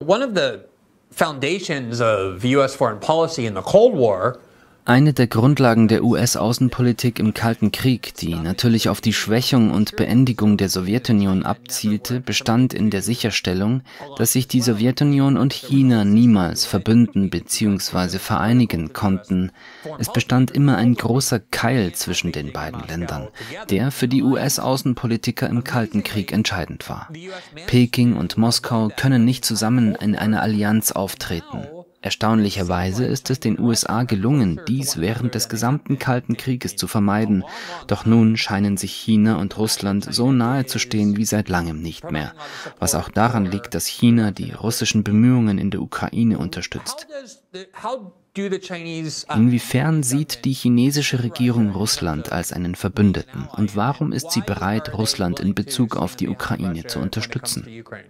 One of the foundations of US foreign policy in the Cold War. Eine der Grundlagen der US-Außenpolitik im Kalten Krieg, die natürlich auf die Schwächung und Beendigung der Sowjetunion abzielte, bestand in der Sicherstellung, dass sich die Sowjetunion und China niemals verbünden bzw. vereinigen konnten. Es bestand immer ein großer Keil zwischen den beiden Ländern, der für die US-Außenpolitiker im Kalten Krieg entscheidend war. Peking und Moskau können nicht zusammen in einer Allianz auftreten. Erstaunlicherweise ist es den USA gelungen, dies während des gesamten Kalten Krieges zu vermeiden. Doch nun scheinen sich China und Russland so nahe zu stehen wie seit langem nicht mehr. Was auch daran liegt, dass China die russischen Bemühungen in der Ukraine unterstützt. Inwiefern sieht die chinesische Regierung Russland als einen Verbündeten? Und warum ist sie bereit, Russland in Bezug auf die Ukraine zu unterstützen?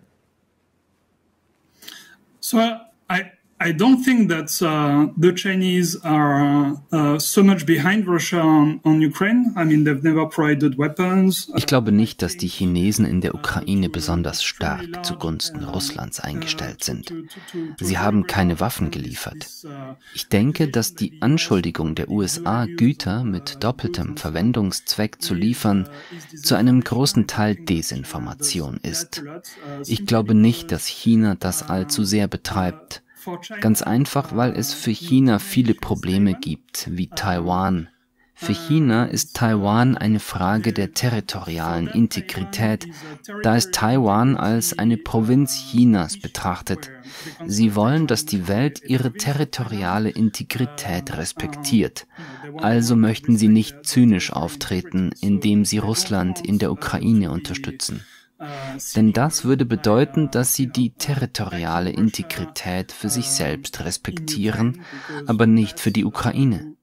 I don't think that the Chinese are so much behind Russia on Ukraine. I mean, they've never provided weapons. Ich glaube nicht, dass die Chinesen in der Ukraine besonders stark zugunsten Russlands eingestellt sind. Sie haben keine Waffen geliefert. Ich denke, dass die Anschuldigung der USA, Güter mit doppeltem Verwendungszweck zu liefern, zu einem großen Teil Desinformation ist. Ich glaube nicht, dass China das allzu sehr betreibt. Ganz einfach, weil es für China viele Probleme gibt, wie Taiwan. Für China ist Taiwan eine Frage der territorialen Integrität, da es Taiwan als eine Provinz Chinas betrachtet. Sie wollen, dass die Welt ihre territoriale Integrität respektiert. Also möchten sie nicht zynisch auftreten, indem sie Russland in der Ukraine unterstützen. Denn das würde bedeuten, dass sie die territoriale Integrität für sich selbst respektieren, aber nicht für die Ukraine.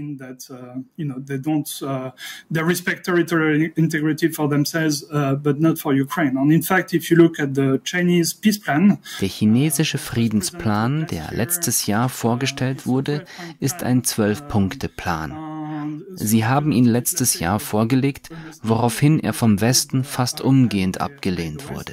Der chinesische Friedensplan, der letztes Jahr vorgestellt wurde, ist ein 12-Punkte-Plan. Sie haben ihn letztes Jahr vorgelegt, woraufhin er vom Westen fast umgehend abgelehnt wurde.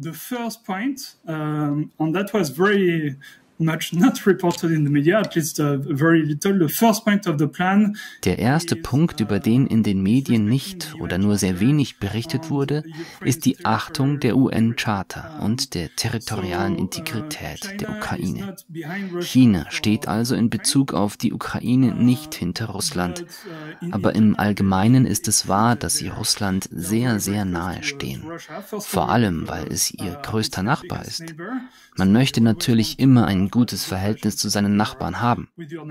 Der erste Punkt, über den in den Medien nicht oder nur sehr wenig berichtet wurde, ist die Achtung der UN-Charta und der territorialen Integrität der Ukraine. China steht also in Bezug auf die Ukraine nicht hinter Russland. Aber im Allgemeinen ist es wahr, dass sie Russland sehr, sehr nahe stehen. Vor allem, weil es ihr größter Nachbar ist. Man möchte natürlich immer ein gutes Verhältnis zu seinen Nachbarn haben.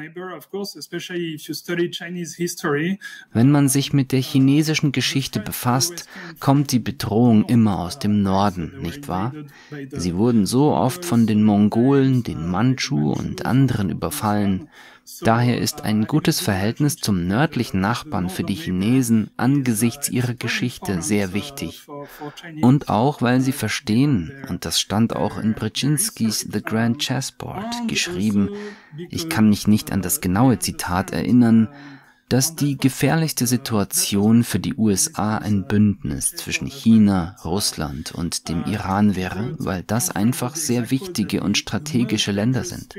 Wenn man sich mit der chinesischen Geschichte befasst, kommt die Bedrohung immer aus dem Norden, nicht wahr? Sie wurden so oft von den Mongolen, den Mandschu und anderen überfallen. Daher ist ein gutes Verhältnis zum nördlichen Nachbarn für die Chinesen angesichts ihrer Geschichte sehr wichtig. Und auch, weil sie verstehen, und das stand auch in Brzezinskis The Grand Chessboard geschrieben, ich kann mich nicht an das genaue Zitat erinnern, dass die gefährlichste Situation für die USA ein Bündnis zwischen China, Russland und dem Iran wäre, weil das einfach sehr wichtige und strategische Länder sind.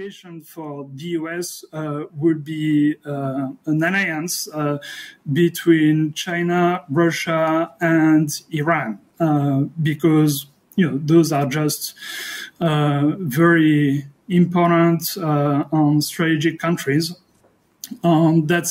Because those are just very important and strategic countries. Das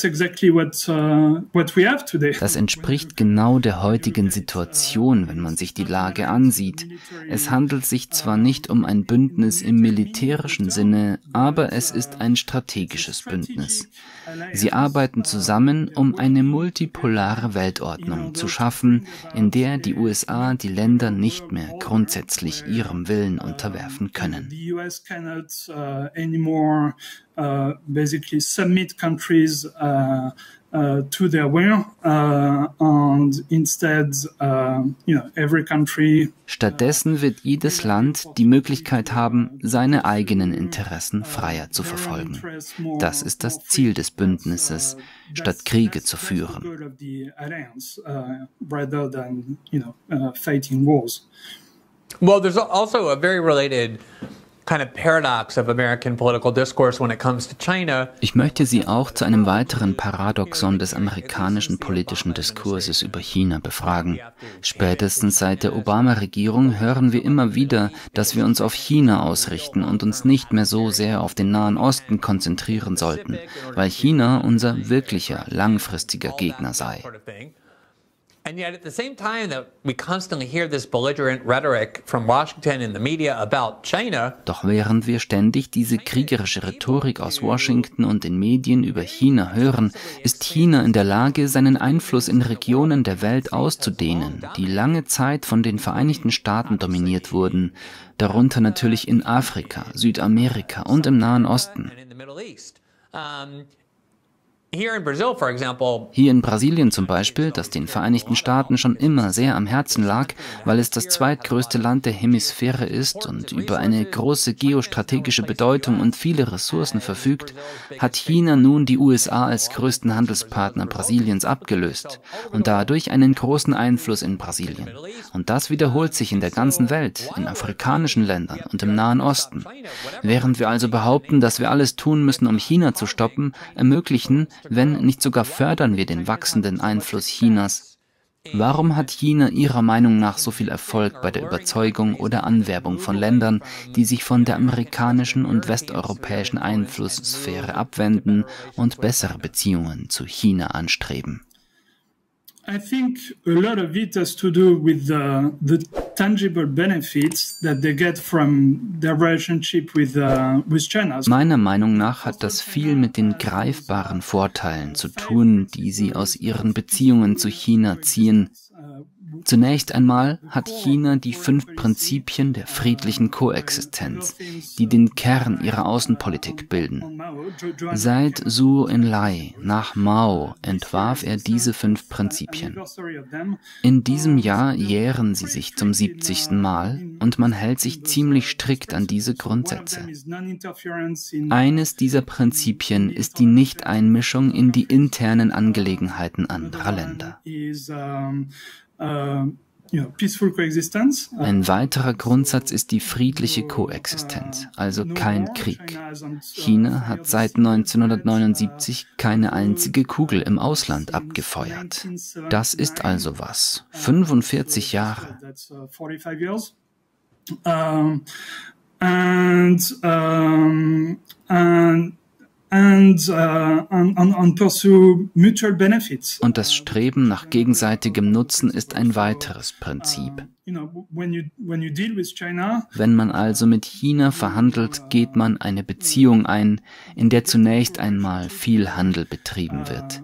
entspricht genau der heutigen Situation, wenn man sich die Lage ansieht. Es handelt sich zwar nicht um ein Bündnis im militärischen Sinne, aber es ist ein strategisches Bündnis. Sie arbeiten zusammen, um eine multipolare Weltordnung zu schaffen, in der die USA die Länder nicht mehr grundsätzlich ihrem Willen unterwerfen können. Basically submit countries to their will and instead, every country. Stattdessen wird jedes Land die Möglichkeit haben, seine eigenen Interessen freier zu verfolgen. Das ist das Ziel des Bündnisses, statt Kriege zu führen. Well, there's also a very related kind of paradox of American political discourse when it comes to China. Ich möchte Sie auch zu einem weiteren Paradoxon des amerikanischen politischen Diskurses über China befragen. Spätestens seit der Obama-Regierung hören wir immer wieder, dass wir uns auf China ausrichten und uns nicht mehr so sehr auf den Nahen Osten konzentrieren sollten, weil China unser wirklicher, langfristiger Gegner sei. And yet at the same time that we constantly hear this belligerent rhetoric from Washington in the media about China. Doch während wir ständig diese kriegerische Rhetorik aus Washington und den Medien über China hören, ist China in der Lage, seinen Einfluss in Regionen der Welt auszudehnen, die lange Zeit von den Vereinigten Staaten dominiert wurden, darunter natürlich in Afrika, Südamerika und im Nahen Osten. Hier in Brasilien zum Beispiel, das den Vereinigten Staaten schon immer sehr am Herzen lag, weil es das zweitgrößte Land der Hemisphäre ist und über eine große geostrategische Bedeutung und viele Ressourcen verfügt, hat China nun die USA als größten Handelspartner Brasiliens abgelöst und dadurch einen großen Einfluss in Brasilien. Und das wiederholt sich in der ganzen Welt, in afrikanischen Ländern und im Nahen Osten. Während wir also behaupten, dass wir alles tun müssen, um China zu stoppen, ermöglichen, wenn nicht sogar fördern wir den wachsenden Einfluss Chinas. Warum hat China Ihrer Meinung nach so viel Erfolg bei der Überzeugung oder Anwerbung von Ländern, die sich von der amerikanischen und westeuropäischen Einflusssphäre abwenden und bessere Beziehungen zu China anstreben? I think a lot of it has to do with the tangible benefits that they get from their relationship with China. Meiner Meinung nach hat das viel mit den greifbaren Vorteilen zu tun, die sie aus ihren Beziehungen zu China ziehen. Zunächst einmal hat China die 5 Prinzipien der friedlichen Koexistenz, die den Kern ihrer Außenpolitik bilden. Seit Zhou Enlai nach Mao entwarf er diese 5 Prinzipien. In diesem Jahr jähren sie sich zum 70. Mal und man hält sich ziemlich strikt an diese Grundsätze. Eines dieser Prinzipien ist die Nichteinmischung in die internen Angelegenheiten anderer Länder. Ein weiterer Grundsatz ist die friedliche Koexistenz, also kein Krieg. China hat seit 1979 keine einzige Kugel im Ausland abgefeuert. Das ist also was. 45 Jahre. Und das Streben nach gegenseitigem Nutzen ist ein weiteres Prinzip. Wenn man also mit China verhandelt, geht man eine Beziehung ein, in der zunächst einmal viel Handel betrieben wird.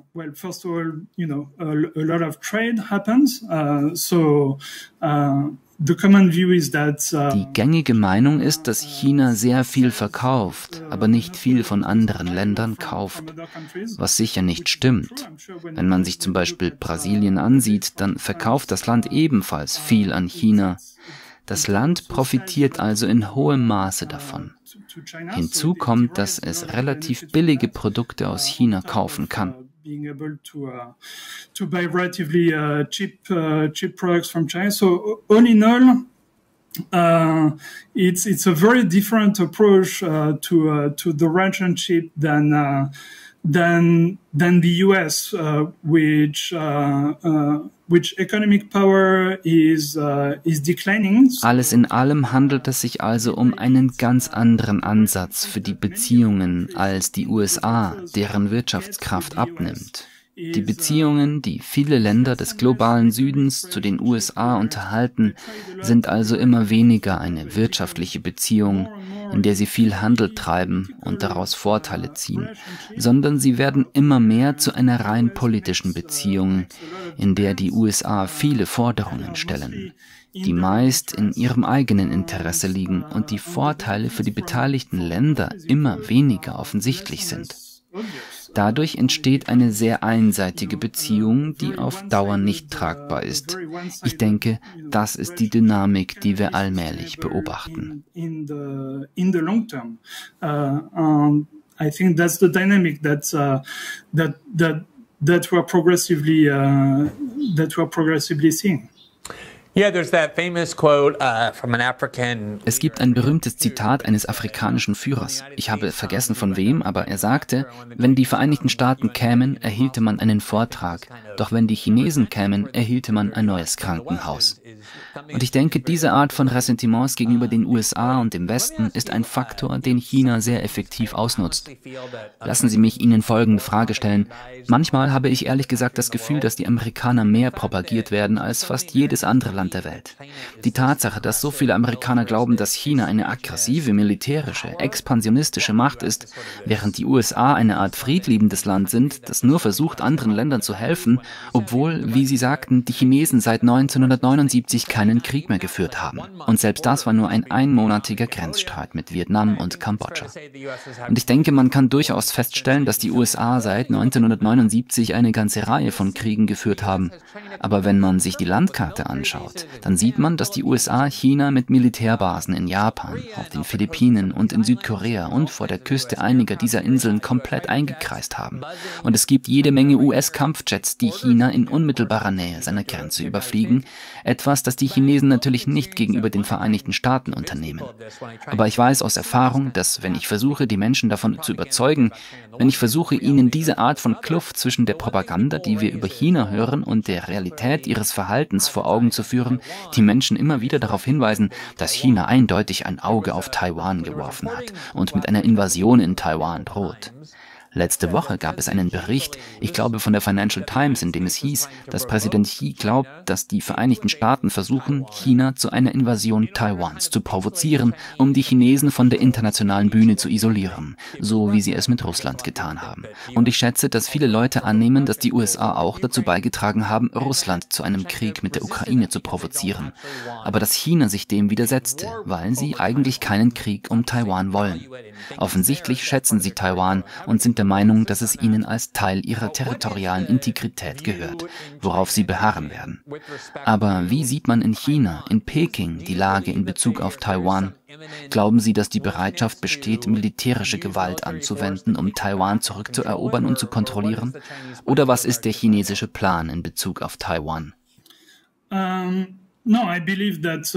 Die gängige Meinung ist, dass China sehr viel verkauft, aber nicht viel von anderen Ländern kauft, was sicher nicht stimmt. Wenn man sich zum Beispiel Brasilien ansieht, dann verkauft das Land ebenfalls viel an China. Das Land profitiert also in hohem Maße davon. Hinzu kommt, dass es relativ billige Produkte aus China kaufen kann. Being able to buy relatively cheap products from China. So all in all, it's a very different approach to the relationship than the US, which economic power is declining. Alles in allem handelt es sich also um einen ganz anderen Ansatz für die Beziehungen als die USA, deren Wirtschaftskraft abnimmt. Die Beziehungen, die viele Länder des globalen Südens zu den USA unterhalten, sind also immer weniger eine wirtschaftliche Beziehung, in der sie viel Handel treiben und daraus Vorteile ziehen, sondern sie werden immer mehr zu einer rein politischen Beziehung, in der die USA viele Forderungen stellen, die meist in ihrem eigenen Interesse liegen und die Vorteile für die beteiligten Länder immer weniger offensichtlich sind. Dadurch entsteht eine sehr einseitige Beziehung, die auf Dauer nicht tragbar ist. Ich denke, das ist die Dynamik, die wir allmählich beobachten. In the long term, I think that's the dynamic that we're progressively seeing. Es gibt ein berühmtes Zitat eines afrikanischen Führers. Ich habe vergessen von wem, aber er sagte, wenn die Vereinigten Staaten kämen, erhielte man einen Vortrag. Doch wenn die Chinesen kämen, erhielte man ein neues Krankenhaus. Und ich denke, diese Art von Ressentiments gegenüber den USA und dem Westen ist ein Faktor, den China sehr effektiv ausnutzt. Lassen Sie mich Ihnen folgende Frage stellen. Manchmal habe ich ehrlich gesagt das Gefühl, dass die Amerikaner mehr propagiert werden als fast jedes andere Land der Welt. Die Tatsache, dass so viele Amerikaner glauben, dass China eine aggressive, militärische, expansionistische Macht ist, während die USA eine Art friedliebendes Land sind, das nur versucht, anderen Ländern zu helfen, obwohl, wie Sie sagten, die Chinesen seit 1979 keinen Krieg mehr geführt haben. Und selbst das war nur ein einmonatiger Grenzstreit mit Vietnam und Kambodscha. Und ich denke, man kann durchaus feststellen, dass die USA seit 1979 eine ganze Reihe von Kriegen geführt haben. Aber wenn man sich die Landkarte anschaut, dann sieht man, dass die USA China mit Militärbasen in Japan, auf den Philippinen und in Südkorea und vor der Küste einiger dieser Inseln komplett eingekreist haben. Und es gibt jede Menge US-Kampfjets, die China in unmittelbarer Nähe seiner Grenze überfliegen, etwas, das die Chinesen natürlich nicht gegenüber den Vereinigten Staaten unternehmen. Aber ich weiß aus Erfahrung, dass wenn ich versuche, die Menschen davon zu überzeugen, wenn ich versuche, ihnen diese Art von Kluft zwischen der Propaganda, die wir über China hören, und der Realität ihres Verhaltens vor Augen zu führen, die Menschen immer wieder darauf hinweisen, dass China eindeutig ein Auge auf Taiwan geworfen hat und mit einer Invasion in Taiwan droht. Letzte Woche gab es einen Bericht, ich glaube von der Financial Times, in dem es hieß, dass Präsident Xi glaubt, dass die Vereinigten Staaten versuchen, China zu einer Invasion Taiwans zu provozieren, um die Chinesen von der internationalen Bühne zu isolieren, so wie sie es mit Russland getan haben. Und ich schätze, dass viele Leute annehmen, dass die USA auch dazu beigetragen haben, Russland zu einem Krieg mit der Ukraine zu provozieren. Aber dass China sich dem widersetzte, weil sie eigentlich keinen Krieg um Taiwan wollen. Offensichtlich schätzen sie Taiwan und sind der Meinung, dass es ihnen als Teil ihrer territorialen Integrität gehört, worauf sie beharren werden. Aber wie sieht man in China, in Peking, die Lage in Bezug auf Taiwan? Glauben Sie, dass die Bereitschaft besteht, militärische Gewalt anzuwenden, um Taiwan zurückzuerobern und zu kontrollieren? Oder was ist der chinesische Plan in Bezug auf Taiwan? No, I believe that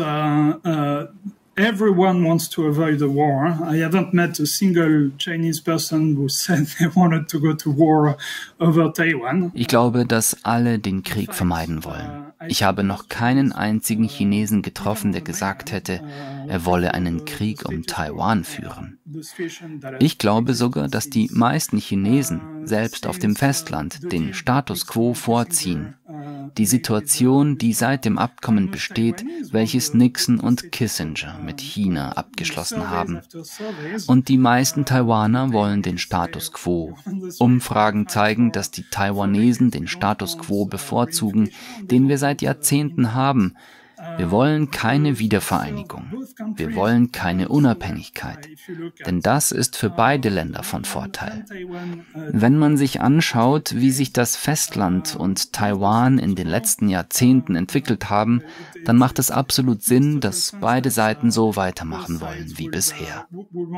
everyone wants to avoid a war. I haven't met a single Chinese person who said they wanted to go to war over Taiwan. Ich glaube, dass alle den Krieg vermeiden wollen. Ich habe noch keinen einzigen Chinesen getroffen, der gesagt hätte, er wolle einen Krieg um Taiwan führen. Ich glaube sogar, dass die meisten Chinesen, selbst auf dem Festland, den Status quo vorziehen. Die Situation, die seit dem Abkommen besteht, welches Nixon und Kissinger mit China abgeschlossen haben. Und die meisten Taiwaner wollen den Status quo. Umfragen zeigen, dass die Taiwanesen den Status quo bevorzugen, den wir seit Jahrzehnten haben. Wir wollen keine Wiedervereinigung. Wir wollen keine Unabhängigkeit. Denn das ist für beide Länder von Vorteil. Wenn man sich anschaut, wie sich das Festland und Taiwan in den letzten Jahrzehnten entwickelt haben, dann macht es absolut Sinn, dass beide Seiten so weitermachen wollen wie bisher.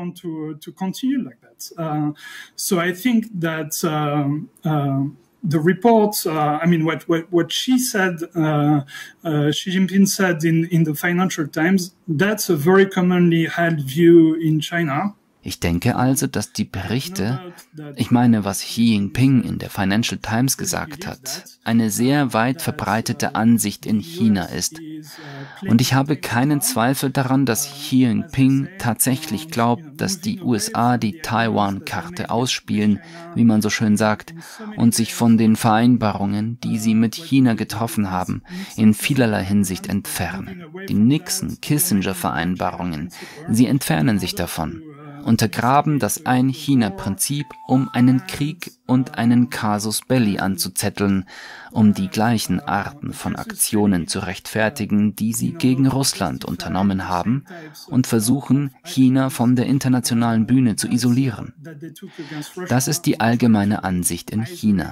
The report, what she said, Xi Jinping said in the Financial Times, that's a very commonly held view in China. Ich denke also, dass die Berichte, ich meine, was Xi Jinping in der Financial Times gesagt hat, eine sehr weit verbreitete Ansicht in China ist. Und ich habe keinen Zweifel daran, dass Xi Jinping tatsächlich glaubt, dass die USA die Taiwan-Karte ausspielen, wie man so schön sagt, und sich von den Vereinbarungen, die sie mit China getroffen haben, in vielerlei Hinsicht entfernen. Die Nixon-Kissinger-Vereinbarungen, sie entfernen sich davon. Untergraben das Ein-China-Prinzip, um einen Krieg und einen Casus Belli anzuzetteln, um die gleichen Arten von Aktionen zu rechtfertigen, die sie gegen Russland unternommen haben und versuchen, China von der internationalen Bühne zu isolieren. Das ist die allgemeine Ansicht in China.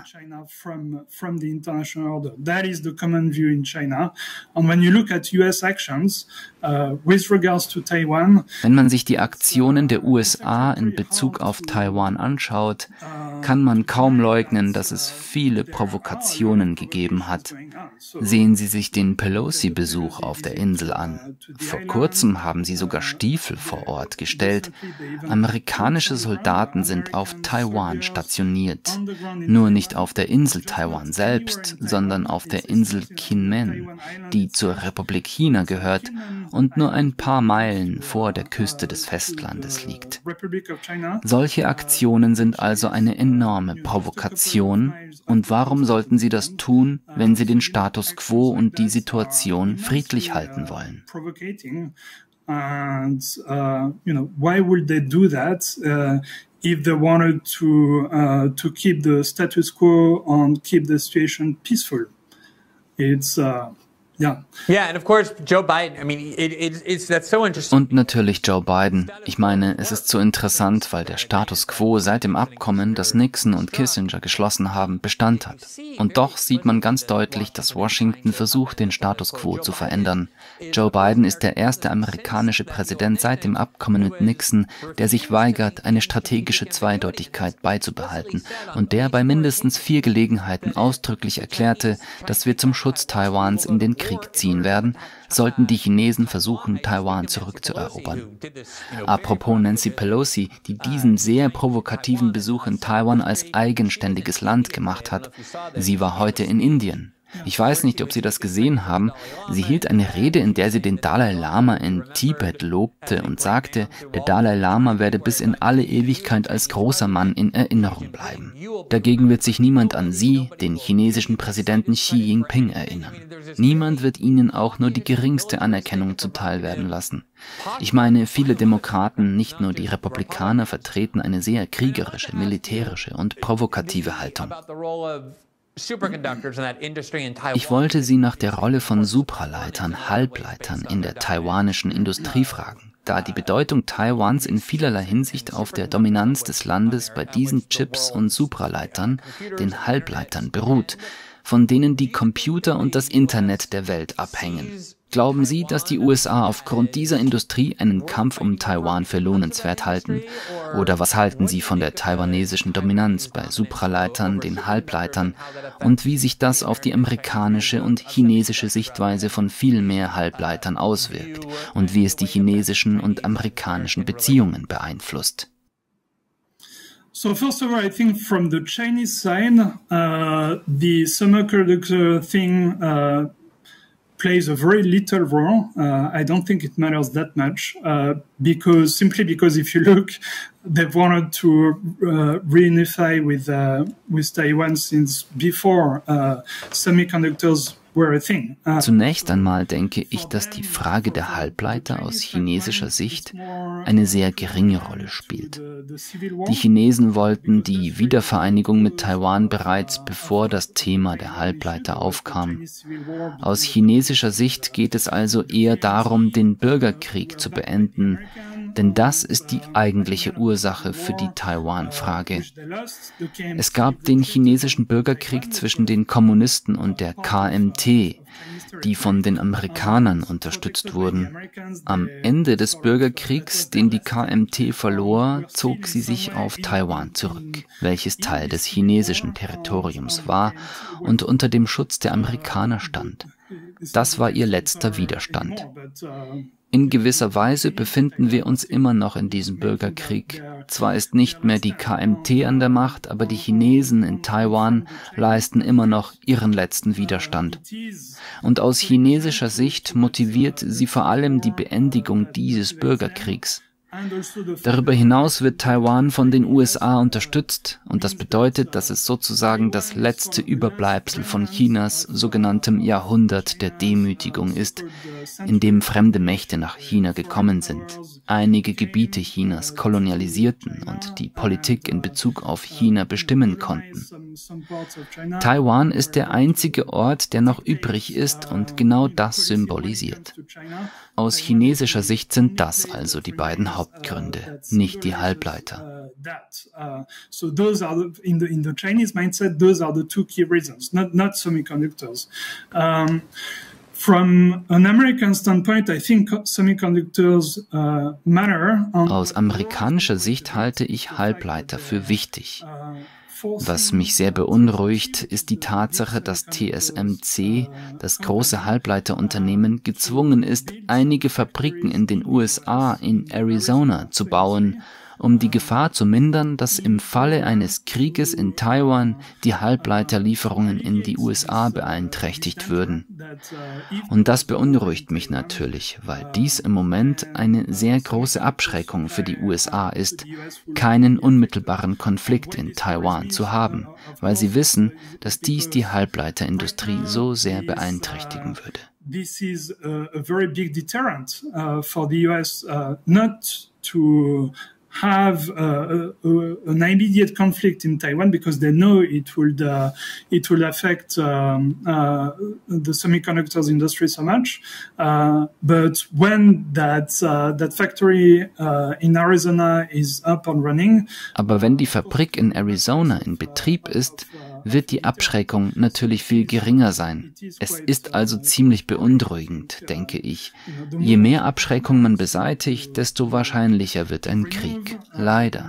Wenn man sich die Aktionen der USA in Bezug auf Taiwan anschaut, kann man kann kaum leugnen, dass es viele Provokationen gegeben hat. Sehen Sie sich den Pelosi-Besuch auf der Insel an. Vor kurzem haben sie sogar Stiefel vor Ort gestellt. Amerikanische Soldaten sind auf Taiwan stationiert. Nur nicht auf der Insel Taiwan selbst, sondern auf der Insel Kinmen, die zur Republik China gehört und nur ein paar Meilen vor der Küste des Festlandes liegt. Solche Aktionen sind also eine enorme Provokation. Und warum sollten sie das tun, wenn sie den Status quo und die Situation friedlich halten wollen? And why would they do that if they wanted to keep the status quo and keep the situation peaceful? It's yeah. Yeah, and of course Joe Biden, I mean, that's so interesting. Und natürlich Joe Biden. Ich meine, es ist so interessant, weil der Status quo seit dem Abkommen, das Nixon und Kissinger geschlossen haben, Bestand hat. Und doch sieht man ganz deutlich, dass Washington versucht, den Status quo zu verändern. Joe Biden ist der erste amerikanische Präsident seit dem Abkommen mit Nixon, der sich weigert, eine strategische Zweideutigkeit beizubehalten und der bei mindestens 4 Gelegenheiten ausdrücklich erklärte, dass wir zum Schutz Taiwans in den Krieg ziehen werden, sollten die Chinesen versuchen, Taiwan zurückzuerobern. Apropos Nancy Pelosi, die diesen sehr provokativen Besuch in Taiwan als eigenständiges Land gemacht hat. Sie war heute in Indien. Ich weiß nicht, ob Sie das gesehen haben. Sie hielt eine Rede, in der sie den Dalai Lama in Tibet lobte und sagte, der Dalai Lama werde bis in alle Ewigkeit als großer Mann in Erinnerung bleiben. Dagegen wird sich niemand an sie, den chinesischen Präsidenten Xi Jinping, erinnern. Niemand wird ihnen auch nur die geringste Anerkennung zuteil werden lassen. Ich meine, viele Demokraten, nicht nur die Republikaner, vertreten eine sehr kriegerische, militärische und provokative Haltung. Ich wollte Sie nach der Rolle von Supraleitern, Halbleitern in der taiwanischen Industrie fragen, da die Bedeutung Taiwans in vielerlei Hinsicht auf der Dominanz des Landes bei diesen Chips und Supraleitern, den Halbleitern, beruht, von denen die Computer und das Internet der Welt abhängen. Glauben Sie, dass die USA aufgrund dieser Industrie einen Kampf um Taiwan für lohnenswert halten? Oder was halten Sie von der taiwanesischen Dominanz bei Supraleitern, den Halbleitern, und wie sich das auf die amerikanische und chinesische Sichtweise von viel mehr Halbleitern auswirkt und wie es die chinesischen und amerikanischen Beziehungen beeinflusst? So first of all, I think from the Chinese side, the semiconductor thing plays a very little role. I don't think it matters that much because if you look, they've wanted to reunify with Taiwan since before semiconductors were a thing. Zunächst einmal denke ich, dass die Frage der Halbleiter aus chinesischer Sicht eine sehr geringe Rolle spielt. Die Chinesen wollten die Wiedervereinigung mit Taiwan bereits bevor das Thema der Halbleiter aufkam. Aus chinesischer Sicht geht es also eher darum, den Bürgerkrieg zu beenden, denn das ist die eigentliche Ursache für die Taiwan-Frage. Es gab den chinesischen Bürgerkrieg zwischen den Kommunisten und der KMT, die von den Amerikanern unterstützt wurden. Am Ende des Bürgerkriegs, den die KMT verlor, zog sie sich auf Taiwan zurück, welches Teil des chinesischen Territoriums war und unter dem Schutz der Amerikaner stand. Das war ihr letzter Widerstand. In gewisser Weise befinden wir uns immer noch in diesem Bürgerkrieg. Zwar ist nicht mehr die KMT an der Macht, aber die Chinesen in Taiwan leisten immer noch ihren letzten Widerstand. Und aus chinesischer Sicht motiviert sie vor allem die Beendigung dieses Bürgerkriegs. Darüber hinaus wird Taiwan von den USA unterstützt und das bedeutet, dass es sozusagen das letzte Überbleibsel von Chinas sogenanntem Jahrhundert der Demütigung ist, in dem fremde Mächte nach China gekommen sind, einige Gebiete Chinas kolonialisierten und die Politik in Bezug auf China bestimmen konnten. Taiwan ist der einzige Ort, der noch übrig ist und genau das symbolisiert. Aus chinesischer Sicht sind das also die beiden Hauptgründe, nicht die Halbleiter. So those are in the Chinese mindset, those are the two key reasons, not semiconductors. From an American standpoint, I think semiconductors matter. Aus amerikanischer Sicht halte ich Halbleiter für wichtig. Was mich sehr beunruhigt, ist die Tatsache, dass TSMC, das große Halbleiterunternehmen, gezwungen ist, einige Fabriken in den USA in Arizona zu bauen, um die Gefahr zu mindern, dass im Falle eines Krieges in Taiwan die Halbleiterlieferungen in die USA beeinträchtigt würden. Und das beunruhigt mich natürlich, weil dies im Moment eine sehr große Abschreckung für die USA ist, keinen unmittelbaren Konflikt in Taiwan zu haben, weil sie wissen, dass dies die Halbleiterindustrie so sehr beeinträchtigen würde. This is a very big deterrent for the US not to have an immediate conflict in Taiwan because they know it will affect the semiconductors industry so much. But when that factory in Arizona is up and running, aber wenn die Fabrik in Arizona in Betrieb ist, wird die Abschreckung natürlich viel geringer sein. Es ist also ziemlich beunruhigend, denke ich. Je mehr Abschreckung man beseitigt, desto wahrscheinlicher wird ein Krieg. Leider.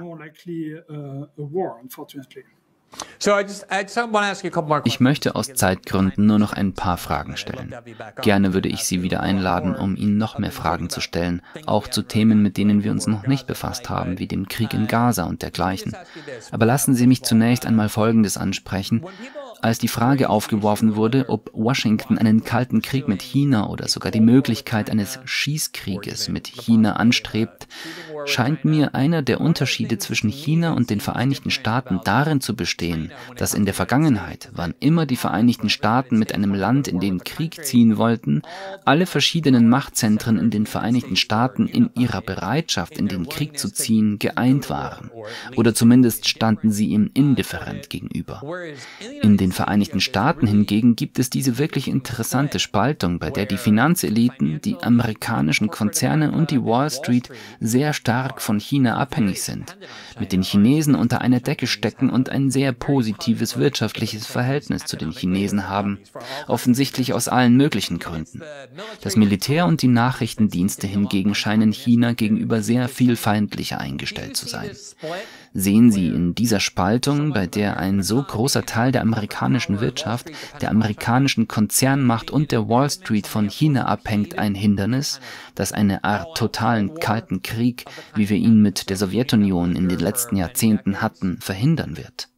Ich möchte aus Zeitgründen nur noch ein paar Fragen stellen. Gerne würde ich Sie wieder einladen, um Ihnen noch mehr Fragen zu stellen, auch zu Themen, mit denen wir uns noch nicht befasst haben, wie dem Krieg in Gaza und dergleichen. Aber lassen Sie mich zunächst einmal Folgendes ansprechen. Als die Frage aufgeworfen wurde, ob Washington einen kalten Krieg mit China oder sogar die Möglichkeit eines Schießkrieges mit China anstrebt, scheint mir einer der Unterschiede zwischen China und den Vereinigten Staaten darin zu bestehen, dass in der Vergangenheit, wann immer die Vereinigten Staaten mit einem Land in den Krieg ziehen wollten, alle verschiedenen Machtzentren in den Vereinigten Staaten in ihrer Bereitschaft, in den Krieg zu ziehen, geeint waren. Oder zumindest standen sie ihm indifferent gegenüber. In den Vereinigten Staaten hingegen gibt es diese wirklich interessante Spaltung, bei der die Finanzeliten, die amerikanischen Konzerne und die Wall Street sehr stark von China abhängig sind, mit den Chinesen unter einer Decke stecken und ein sehr positives wirtschaftliches Verhältnis zu den Chinesen haben, offensichtlich aus allen möglichen Gründen. Das Militär und die Nachrichtendienste hingegen scheinen China gegenüber sehr viel feindlicher eingestellt zu sein. Sehen Sie in dieser Spaltung, bei der ein so großer Teil der amerikanischen Wirtschaft, der amerikanischen Konzernmacht und der Wall Street von China abhängt, ein Hindernis, das eine Art totalen Kalten Krieg, wie wir ihn mit der Sowjetunion in den letzten Jahrzehnten hatten, verhindern wird?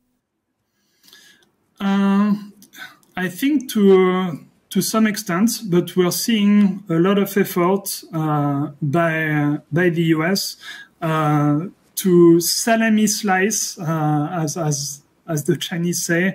I think to some extent, but we're seeing a lot of effort by the US to salami slice, as the Chinese say,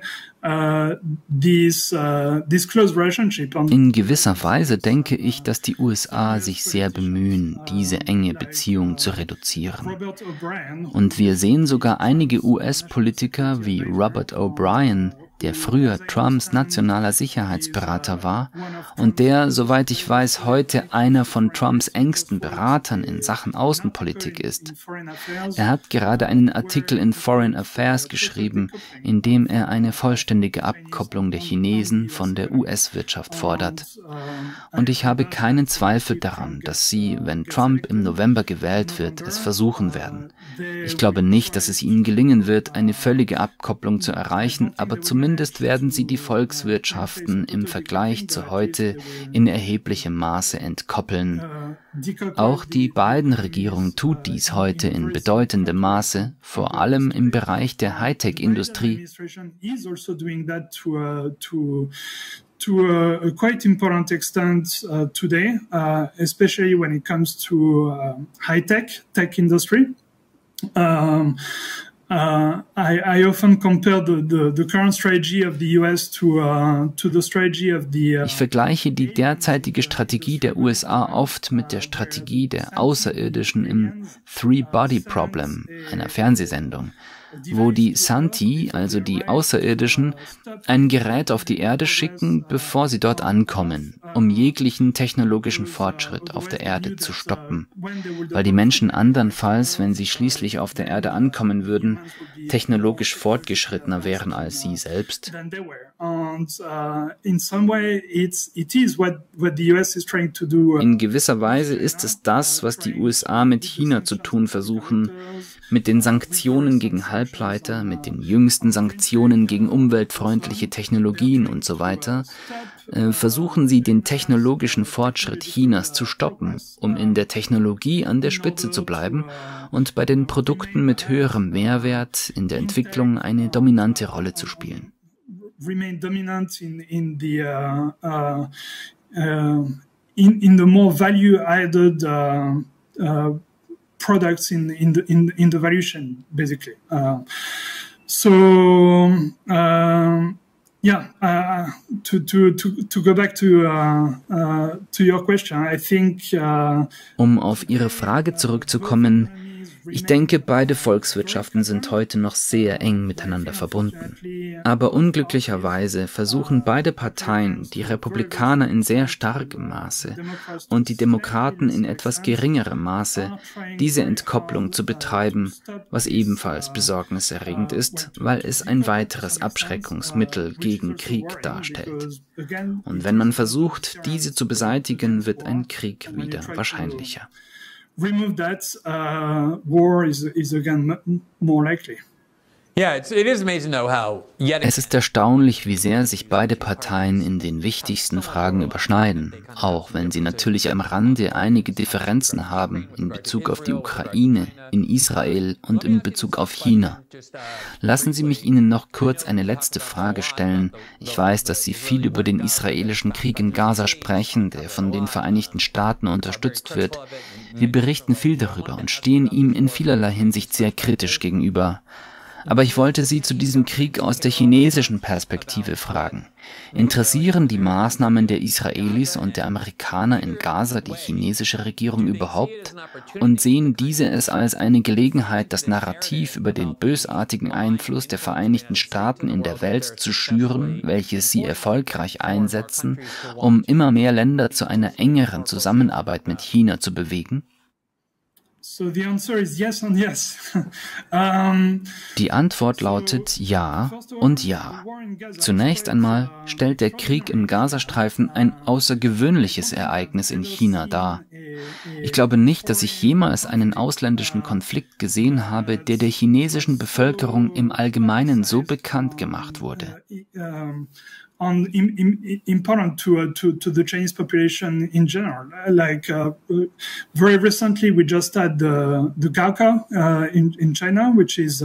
this close relationship. In gewisser Weise denke ich, dass die USA sich sehr bemühen, diese enge Beziehung zu reduzieren. Und wir sehen sogar einige US-Politiker wie Robert O'Brien, der früher Trumps nationaler Sicherheitsberater war und der, soweit ich weiß, heute einer von Trumps engsten Beratern in Sachen Außenpolitik ist. Er hat gerade einen Artikel in Foreign Affairs geschrieben, in dem er eine vollständige Abkopplung der Chinesen von der US-Wirtschaft fordert. Und ich habe keinen Zweifel daran, dass sie, wenn Trump im November gewählt wird, es versuchen werden. Ich glaube nicht, dass es ihnen gelingen wird, eine völlige Abkopplung zu erreichen, aber zumindest werden sie die Volkswirtschaften im Vergleich zu heute in erheblichem Maße entkoppeln. Auch die Biden-Regierung tut dies heute in bedeutendem Maße, vor allem im Bereich der Hightech-Industrie. To a quite important extent today, especially when it comes to tech industry. I often compare the current strategy of the US to the strategy of the. Ich vergleiche die derzeitige Strategie der USA oft mit der Strategie der Außerirdischen im Three-Body Problem, einer Fernsehsendung, wo die Santi, also die Außerirdischen, ein Gerät auf die Erde schicken, bevor sie dort ankommen. um jeglichen technologischen Fortschritt auf der Erde zu stoppen, weil die Menschen andernfalls, wenn sie schließlich auf der Erde ankommen würden, technologisch fortgeschrittener wären als sie selbst. In gewisser Weise ist es das, was die USA mit China zu tun versuchen, mit den Sanktionen gegen Halbleiter, mit den jüngsten Sanktionen gegen umweltfreundliche Technologien und so weiter, versuchen sie, den technologischen Fortschritt Chinas zu stoppen, um in der Technologie an der Spitze zu bleiben und bei den Produkten mit höherem Mehrwert in der Entwicklung eine dominante Rolle zu spielen. Remain dominant in the more value-added products in the value chain, basically. To go back to your question, I think. Um auf Ihre Frage zurückzukommen. Ich denke, beide Volkswirtschaften sind heute noch sehr eng miteinander verbunden. Aber unglücklicherweise versuchen beide Parteien, die Republikaner in sehr starkem Maße und die Demokraten in etwas geringerem Maße, diese Entkopplung zu betreiben, was ebenfalls besorgniserregend ist, weil es ein weiteres Abschreckungsmittel gegen Krieg darstellt. Und wenn man versucht, diese zu beseitigen, wird ein Krieg wieder wahrscheinlicher. Remove that, war is again more likely. Es ist erstaunlich, wie sehr sich beide Parteien in den wichtigsten Fragen überschneiden, auch wenn sie natürlich am Rande einige Differenzen haben in Bezug auf die Ukraine, in Israel und in Bezug auf China. Lassen Sie mich Ihnen noch kurz eine letzte Frage stellen. Ich weiß, dass Sie viel über den israelischen Krieg in Gaza sprechen, der von den Vereinigten Staaten unterstützt wird. Wir berichten viel darüber und stehen ihm in vielerlei Hinsicht sehr kritisch gegenüber. Aber ich wollte Sie zu diesem Krieg aus der chinesischen Perspektive fragen. Interessieren die Maßnahmen der Israelis und der Amerikaner in Gaza die chinesische Regierung überhaupt? Und sehen diese es als eine Gelegenheit, das Narrativ über den bösartigen Einfluss der Vereinigten Staaten in der Welt zu schüren, welches sie erfolgreich einsetzen, um immer mehr Länder zu einer engeren Zusammenarbeit mit China zu bewegen? So the answer is yes and yes. Die Antwort lautet ja und ja. Zunächst einmal stellt der Krieg im Gazastreifen ein außergewöhnliches Ereignis in China dar. Ich glaube nicht, dass ich jemals einen ausländischen Konflikt gesehen habe, der chinesischen Bevölkerung im Allgemeinen so bekannt gemacht wurde. Important to the Chinese population in general. Like very recently, we just had the Gaokao in China, which is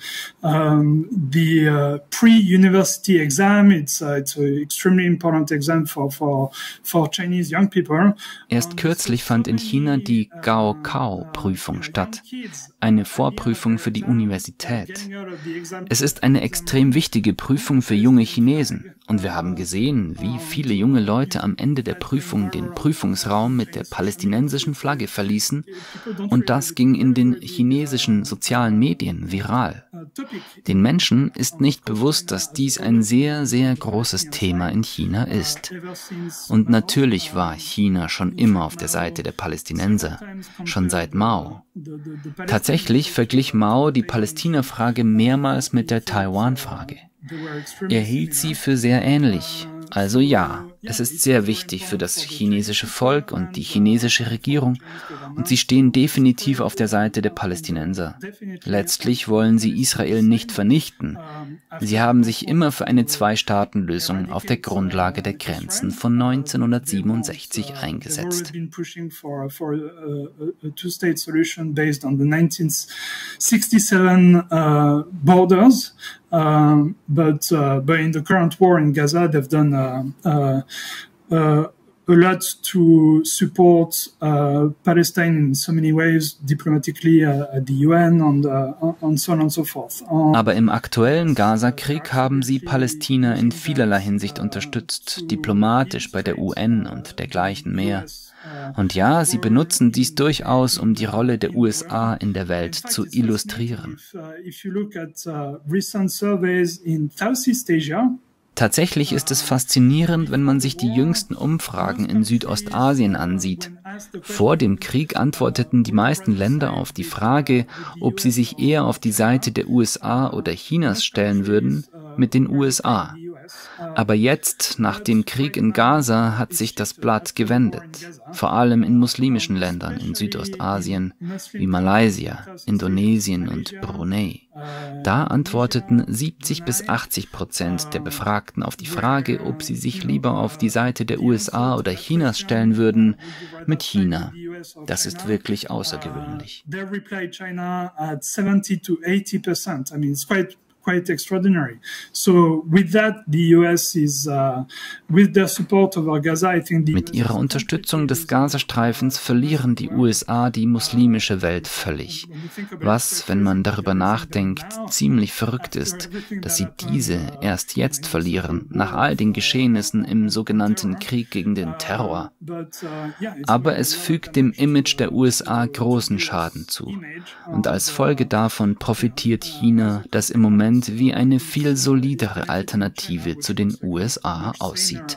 the pre-university exam. It's an extremely important exam for Chinese young people. Erst kürzlich fand in China die Gaokao-Prüfung statt, eine Vorprüfung für die Universität. Es ist eine extrem wichtige Prüfung für junge Chinesen. Und wir haben gesehen, wie viele junge Leute am Ende der Prüfung den Prüfungsraum mit der palästinensischen Flagge verließen, und das ging in den chinesischen sozialen Medien viral. Den Menschen ist nicht bewusst, dass dies ein sehr, sehr großes Thema in China ist. Und natürlich war China schon immer auf der Seite der Palästinenser, schon seit Mao. Tatsächlich verglich Mao die Palästina-Frage mehrmals mit der Taiwan-Frage. Er hielt sie für sehr ähnlich. Also ja, es ist sehr wichtig für das chinesische Volk und die chinesische Regierung, und sie stehen definitiv auf der Seite der Palästinenser. Letztlich wollen sie Israel nicht vernichten. Sie haben sich immer für eine Zwei-Staaten-Lösung auf der Grundlage der Grenzen von 1967 eingesetzt. But in the current war in Gaza, they've done a lot to support Palestine in so many ways, diplomatically at the UN and so on and so forth. Aber im aktuellen Gaza-Krieg haben sie Palästina in vielerlei Hinsicht unterstützt, diplomatisch bei der UN und dergleichen mehr. Und ja, sie benutzen dies durchaus, um die Rolle der USA in der Welt zu illustrieren. If you look at recent surveys in Southeast Asia, Tatsächlich ist es faszinierend, wenn man sich die jüngsten Umfragen in Südostasien ansieht. Vor dem Krieg antworteten die meisten Länder auf die Frage, ob sie sich eher auf die Seite der USA oder Chinas stellen würden, mit den USA. Aber jetzt, nach dem Krieg in Gaza, hat sich das Blatt gewendet. Vor allem in muslimischen Ländern in Südostasien wie Malaysia, Indonesien und Brunei. Da antworteten 70-80% der Befragten auf die Frage, ob sie sich lieber auf die Seite der USA oder Chinas stellen würden, mit China. Das ist wirklich außergewöhnlich. Quite extraordinary. So with that, the US is with their support over Gaza, I think Mit ihrer Unterstützung des Gazastreifens verlieren die USA die muslimische Welt völlig. Was, wenn man darüber nachdenkt, ziemlich verrückt ist, dass sie diese erst jetzt verlieren, nach all den Geschehnissen im sogenannten Krieg gegen den Terror. Aber es fügt dem Image der USA großen Schaden zu. Und als Folge davon profitiert China, das im Moment wie eine viel solidere Alternative zu den USA aussieht.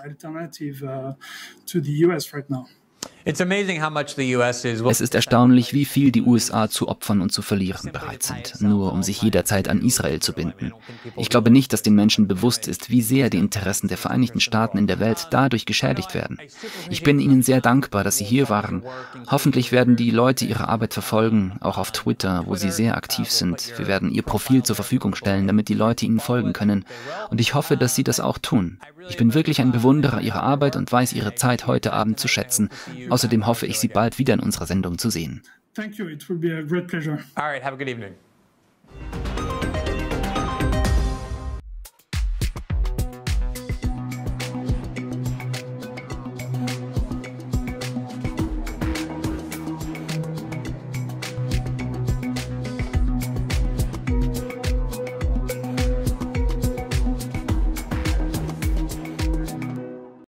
Es ist erstaunlich, wie viel die USA zu opfern und zu verlieren bereit sind, nur um sich jederzeit an Israel zu binden. Ich glaube nicht, dass den Menschen bewusst ist, wie sehr die Interessen der Vereinigten Staaten in der Welt dadurch geschädigt werden. Ich bin Ihnen sehr dankbar, dass Sie hier waren. Hoffentlich werden die Leute Ihre Arbeit verfolgen, auch auf Twitter, wo Sie sehr aktiv sind. Wir werden Ihr Profil zur Verfügung stellen, damit die Leute Ihnen folgen können. Und ich hoffe, dass Sie das auch tun. Ich bin wirklich ein Bewunderer Ihrer Arbeit und weiß Ihre Zeit heute Abend zu schätzen. Außerdem hoffe ich, Sie bald wieder in unserer Sendung zu sehen. Thank you. It will be a great pleasure. All right, have a good evening.